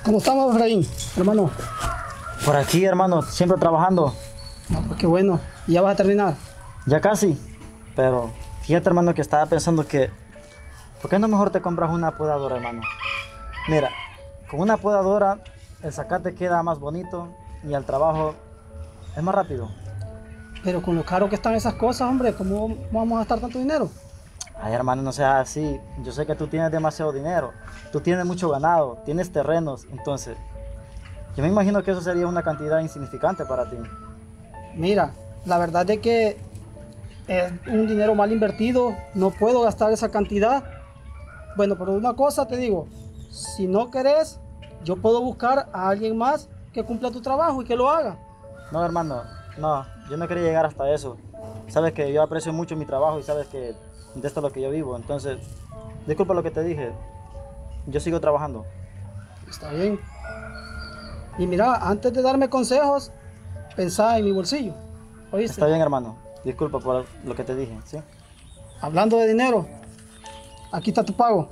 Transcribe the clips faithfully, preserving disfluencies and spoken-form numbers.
¿Cómo estamos, Efraín, hermano? Por aquí, hermano, siempre trabajando. No, pues qué bueno. ¿Y ya vas a terminar? Ya casi. Pero fíjate, hermano, que estaba pensando que... ¿Por qué no mejor te compras una podadora, hermano? Mira, con una podadora el zacate queda más bonito y el trabajo es más rápido. Pero con lo caro que están esas cosas, hombre, ¿cómo vamos a gastar tanto dinero? Ay, hermano, no seas así. Yo sé que tú tienes demasiado dinero. Tú tienes mucho ganado, tienes terrenos. Entonces, yo me imagino que eso sería una cantidad insignificante para ti. Mira, la verdad es que es un dinero mal invertido. No puedo gastar esa cantidad. Bueno, pero una cosa te digo. Si no querés, yo puedo buscar a alguien más que cumpla tu trabajo y que lo haga. No, hermano, no. Yo no quería llegar hasta eso. Sabes que yo aprecio mucho mi trabajo y sabes que de esto es lo que yo vivo. Entonces, disculpa lo que te dije. Yo sigo trabajando. Está bien. Y mira, antes de darme consejos, pensá en mi bolsillo. ¿Oíste? Está bien, hermano. Disculpa por lo que te dije, ¿sí? Hablando de dinero, aquí está tu pago.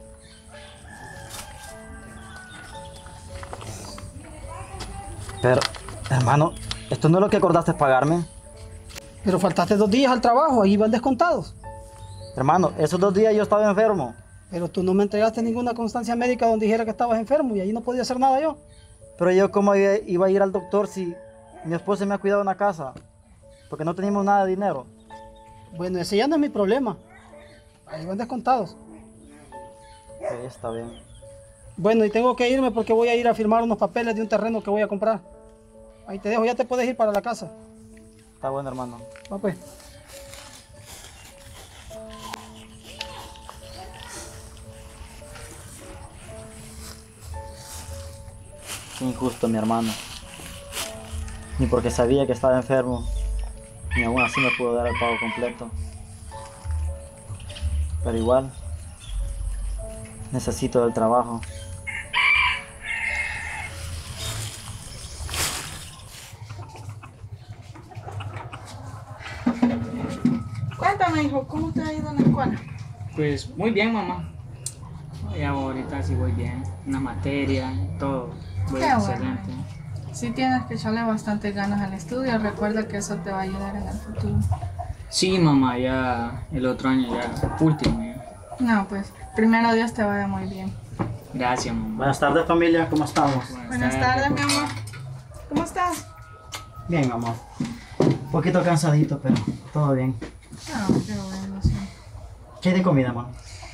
Pero, hermano, ¿esto no es lo que acordaste pagarme? Pero faltaste dos días al trabajo, ahí van descontados. Hermano, esos dos días yo estaba enfermo. Pero tú no me entregaste ninguna constancia médica donde dijera que estabas enfermo y ahí no podía hacer nada yo. Pero yo, ¿cómo iba iba a ir al doctor si mi esposa me ha cuidado en la casa? Porque no teníamos nada de dinero. Bueno, ese ya no es mi problema. Ahí van descontados. Sí, está bien. Bueno, y tengo que irme porque voy a ir a firmar unos papeles de un terreno que voy a comprar. Ahí te dejo, ya te puedes ir para la casa. Está bueno, hermano. Va pues. Qué injusto, mi hermano. Ni porque sabía que estaba enfermo, ni aún así me pudo dar el pago completo. Pero igual, necesito del trabajo. Cuéntame, hijo, ¿cómo te ha ido en la escuela? Pues muy bien, mamá. Ya ahorita sí voy bien. Una materia, todo. Voy Qué excelente. bueno. Sí tienes que echarle bastante ganas al estudio. Recuerda que eso te va a ayudar en el futuro. Sí, mamá, ya el otro año ya último. Ya. No, pues, primero Dios te vaya muy bien. Gracias, mamá. Buenas tardes, familia, ¿cómo estamos? Buenas tardes, mi amor. ¿Cómo estás? Bien, amor. Un poquito cansadito, pero todo bien. Ah, qué bueno, sí. ¿Qué hay de comida, amor?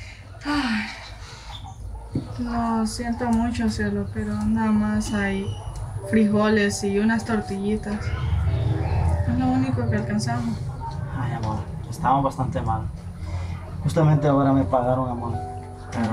Lo siento mucho, cielo, pero nada más hay frijoles y unas tortillitas. Es lo único que alcanzamos. Ay, amor, estamos bastante mal. Justamente ahora me pagaron, amor. Pero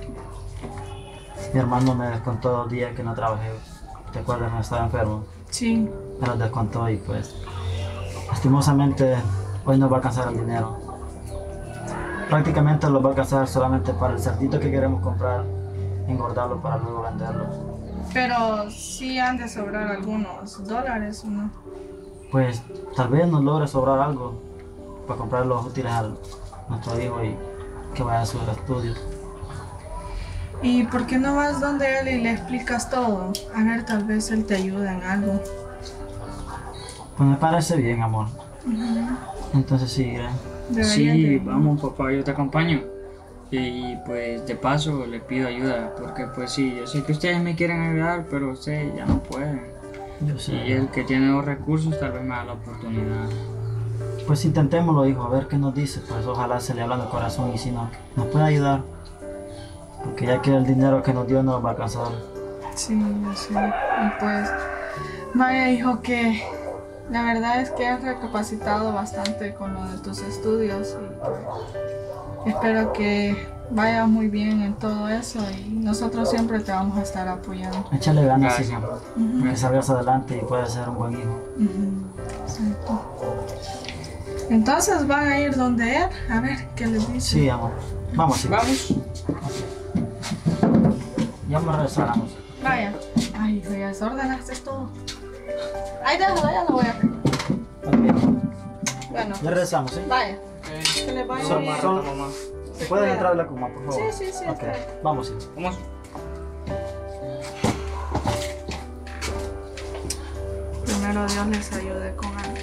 mi hermano me descontó dos días que no trabajé. ¿Te acuerdas? Me estaba enfermo. Sí. Me los descontó y pues, lastimosamente, hoy no va a alcanzar el dinero. Prácticamente lo va a alcanzar solamente para el cerdito que queremos comprar, engordarlo para luego venderlo. Pero sí han de sobrar algunos dólares, ¿o no? Pues tal vez nos logre sobrar algo para comprar los útiles a nuestro hijo y que vaya a sus estudios. ¿Y por qué no vas donde él y le explicas todo? A ver, tal vez él te ayuda en algo. Pues me parece bien, amor. Entonces sí, iré. Deberían Sí, de- vamos, papá, yo te acompaño. Y pues de paso le pido ayuda, porque pues sí, yo sé que ustedes me quieren ayudar, pero ustedes ya no pueden. Yo sé. Y el que tiene los recursos tal vez me da la oportunidad. Pues intentémoslo, hijo, a ver qué nos dice. Pues ojalá se le habla en el corazón y si no, nos puede ayudar. Porque ya que el dinero que nos dio no nos va a alcanzar. Sí, yo sé. Y pues, vaya hijo, que la verdad es que has recapacitado bastante con lo de tus estudios y pues, espero que vayas muy bien en todo eso y nosotros siempre te vamos a estar apoyando. Échale ganas, Gracias. hijo. Ujú. Que salgas adelante y puedas ser un buen hijo. Ujú, exacto. Entonces van a ir donde él, a ver qué les dice. Sí, amor. Vamos, hijo. Vamos. Ya me regresaremos. Vaya. Ay, hijo, ya desordenaste todo. Ay, déjalo, ya lo voy a hacer. Ok. Bueno, Ya regresamos, ¿sí? vaya. Que les vaya Son- bien. son- mamá. ¿Se pueden entrar a la cuma, por favor? Sí, sí, sí, Ok, está bien. vamos, hijo. Vamos. primero Dios les ayude con algo.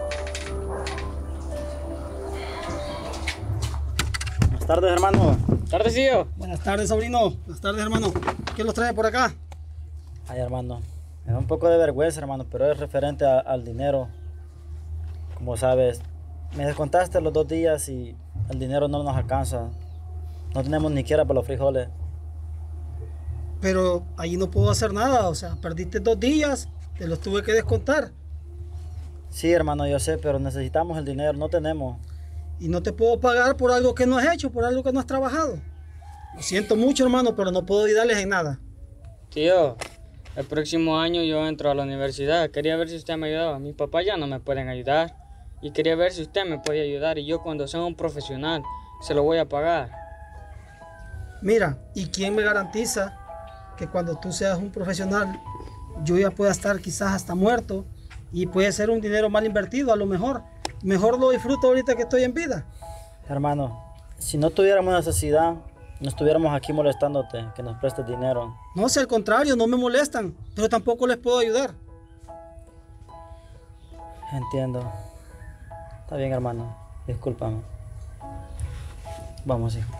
Buenas tardes, hermano. Tardecillo. Buenas tardes, sobrino. Buenas tardes, hermano. ¿Qué los trae por acá? Ay, hermano, me da un poco de vergüenza, hermano, pero es referente a- al dinero. Como sabes, me descontaste los dos días y el dinero no nos alcanza. No tenemos ni siquiera para los frijoles. Pero ahí no puedo hacer nada. O sea, perdiste dos días, te los tuve que descontar. Sí, hermano, yo sé, pero necesitamos el dinero, no tenemos. Y no te puedo pagar por algo que no has hecho, por algo que no has trabajado. Lo siento mucho, hermano, pero no puedo ayudarles en nada. Tío, el próximo año yo entro a la universidad. Quería ver si usted me ayudaba. Mis papás ya no me pueden ayudar. Y quería ver si usted me puede ayudar. Y yo cuando sea un profesional, se lo voy a pagar. Mira, ¿y quién me garantiza que cuando tú seas un profesional, yo ya pueda estar quizás hasta muerto y puede ser un dinero mal invertido a lo mejor? Mejor lo disfruto ahorita que estoy en vida. Hermano, si no tuviéramos necesidad, no estuviéramos aquí molestándote, que nos prestes dinero. No, si al contrario, no me molestan, pero tampoco les puedo ayudar. Entiendo. Está bien, hermano. Discúlpame. Vamos, hijo.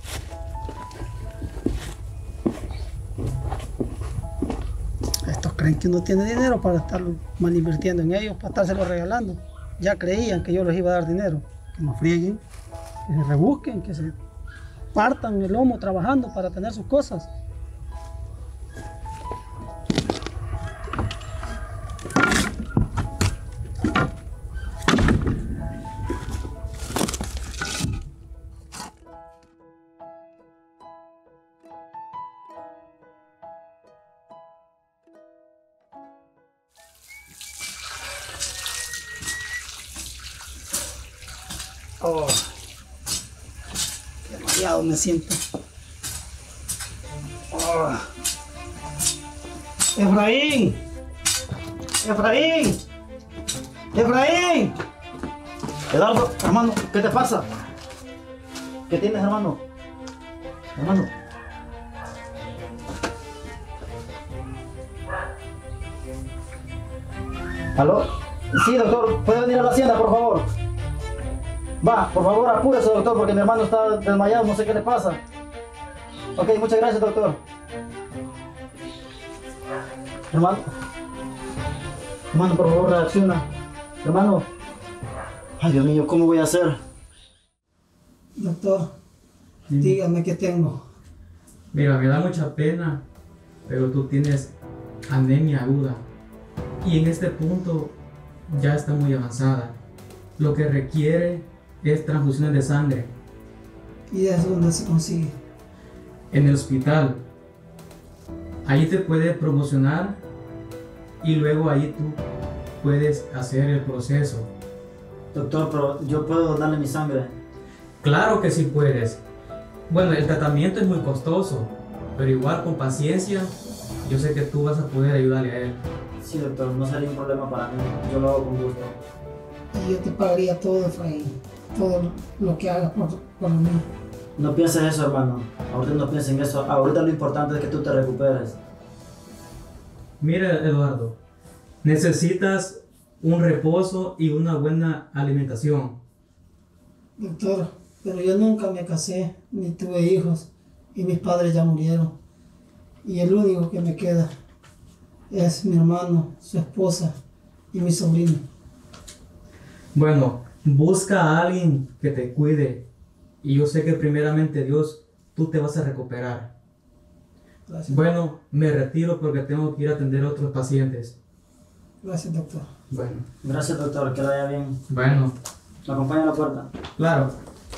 Estos creen que uno tiene dinero para estar mal invirtiendo en ellos, para estárselo regalando. Ya creían que yo les iba a dar dinero. Que no frieguen, que se rebusquen, que se partan el lomo trabajando para tener sus cosas. Oh, qué mareado me siento. Oh. Efraín, Efraín, Efraín. Eduardo, hermano, ¿qué te pasa? ¿Qué tienes, hermano? Hermano. ¿Aló? Sí, doctor, ¿puede venir a la hacienda, por favor? Va, por favor, apúrese, doctor, porque mi hermano está desmayado, no sé qué le pasa. Ok, muchas gracias, doctor. Hermano. Hermano, por favor, reacciona. Hermano. Ay, Dios mío, ¿cómo voy a hacer? Doctor, dígame qué tengo. Mira, me da mucha pena, pero tú tienes anemia aguda y en este punto ya está muy avanzada. Lo que requiere es transfusiones de sangre ¿Y eso dónde se consigue? en el hospital. Ahí te puede promocionar y luego ahí tú puedes hacer el proceso. Doctor, pero yo puedo darle mi sangre. Claro que sí puedes. Bueno, el tratamiento es muy costoso, pero igual con paciencia, yo sé que tú vas a poder ayudarle a él. Sí, doctor, no sería un problema para mí. Yo lo hago con gusto. Y yo te pagaría todo, Efraín. Todo lo que hagas por, por mí. No pienses eso, hermano. Ahorita no pienses en eso. Ahorita lo importante es que tú te recuperes. Mira, Eduardo, necesitas un reposo y una buena alimentación. Doctor, pero yo nunca me casé, ni tuve hijos, y mis padres ya murieron. Y el único que me queda es mi hermano, su esposa y mi sobrino. Bueno, busca a alguien que te cuide y yo sé que primeramente Dios, tú te vas a recuperar. Gracias. Bueno, me retiro porque tengo que ir a atender a otros pacientes. Gracias, doctor. Bueno, Gracias, doctor. Que le vaya bien. bueno, ¿Me acompaña a la puerta? claro.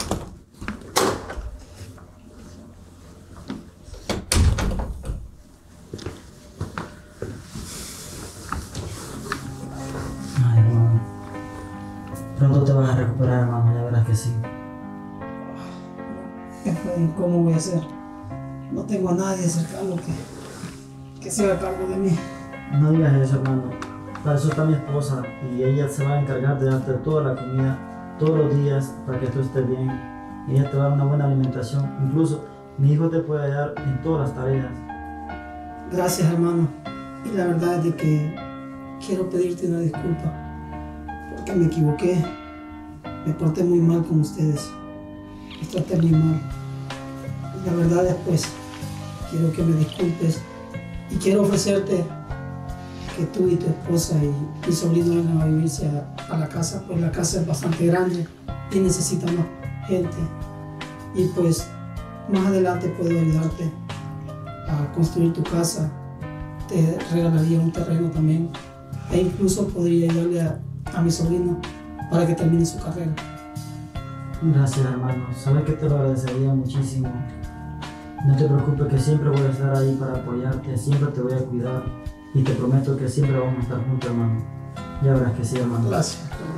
Ay, hermano. Pronto te vas a recuperar, hermano. Ya verás que sí. Efraín, ¿cómo voy a hacer? No tengo a nadie cercano que, que se haga cargo de mí. No digas eso, hermano. Para eso está mi esposa y ella se va a encargar de darte toda la comida todos los días para que tú estés bien. Ella te va a dar una buena alimentación. Incluso mi hijo te puede ayudar en todas las tareas. Gracias, hermano. Y la verdad es de que quiero pedirte una disculpa porque me equivoqué. Me porté muy mal con ustedes. Los traté muy mal. Y la verdad es pues, quiero que me disculpes y quiero ofrecerte que tú y tu esposa y mi sobrino vengan a vivirse a, a la casa, pues la casa es bastante grande y necesita más gente. Y pues más adelante puedo ayudarte a construir tu casa, te regalaría un terreno también e incluso podría ayudarle a, a mi sobrino para que termine su carrera. Gracias, hermano. Sabes que te lo agradecería muchísimo. No te preocupes, que siempre voy a estar ahí para apoyarte, siempre te voy a cuidar y te prometo que siempre vamos a estar juntos, hermano. Ya verás que sí, hermano. Gracias.